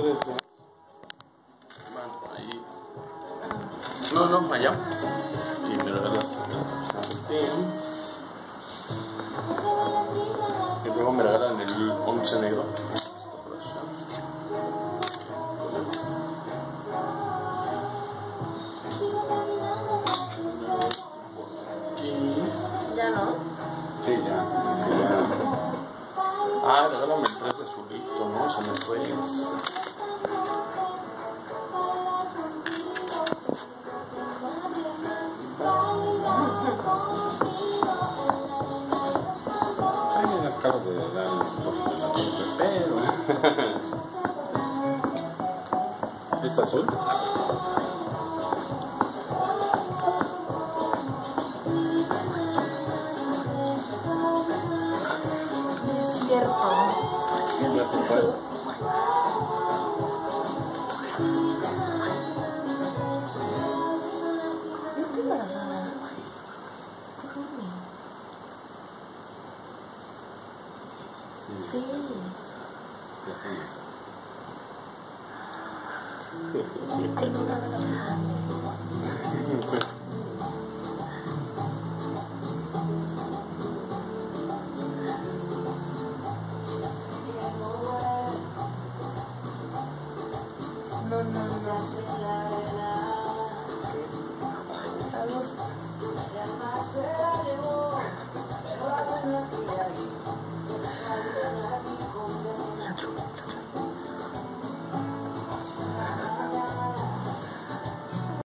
13. Bueno, ahí. No, allá. Y me regalas el y luego me regalan el 11 negro. ¿Ya no? Sí, ya. Regálame el 13 azulito, ¿no? Se me fue. Ay, me acabas de dar un poquito de la torre, pero... ¿Es azul? Cierto. ¿Quién ya se fue? Yo estoy embarazada. Sí. Tengo una No. Agosto.